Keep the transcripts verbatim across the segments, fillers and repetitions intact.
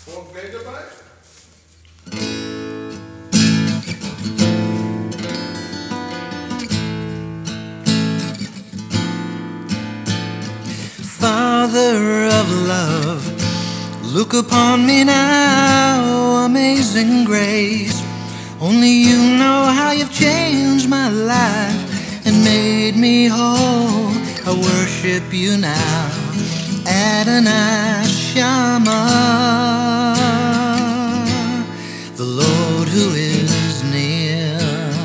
Four megabyte? Father of love, look upon me now, amazing grace. Only you know how you've changed my life and made me whole. I worship you now, Adonai Shammah, the Lord who is near.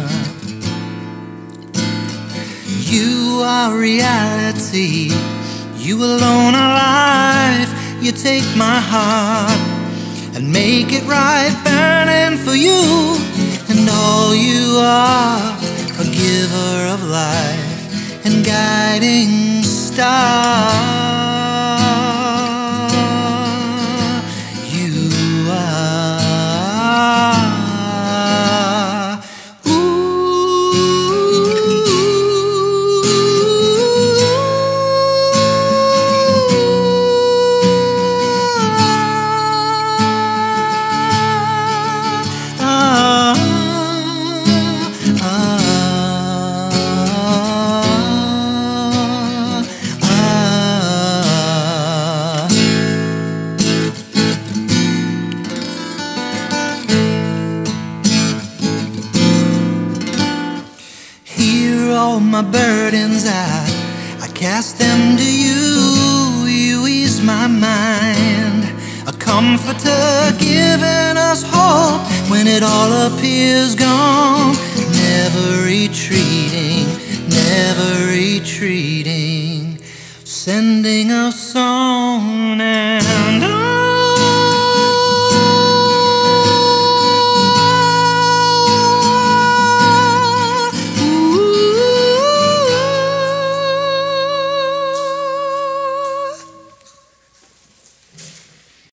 You are reality, you alone are life. You take my heart and make it right, burning for you. And all you are, a giver of life and guiding star. You are. All my burdens I, I cast them to you. You ease my mind, a comforter giving us hope when it all appears gone. Never retreating, never retreating, sending a song and